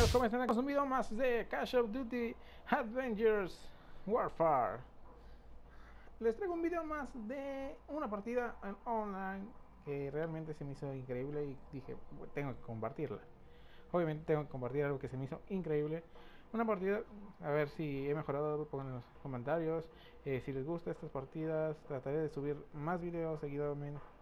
amigos, ¿cómo están? Con un video más de Call of Duty Adventures Warfare. Les traigo un video más de una partida en online que realmente se me hizo increíble y dije, tengo que compartirla. Obviamente tengo que compartir algo que se me hizo increíble. Una partida, a ver si he mejorado, pongan en los comentarios. Si les gusta estas partidas, trataré de subir más videos seguido,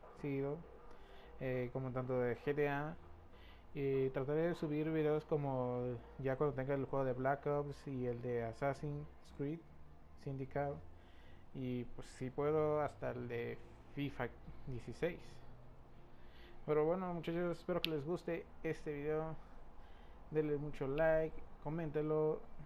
como tanto de GTA. Y trataré de subir videos como ya cuando tenga el juego de Black Ops y el de Assassin's Creed Syndicate. Y pues si puedo hasta el de FIFA 16. Pero bueno, muchachos, espero que les guste este video. Denle mucho like, coméntenlo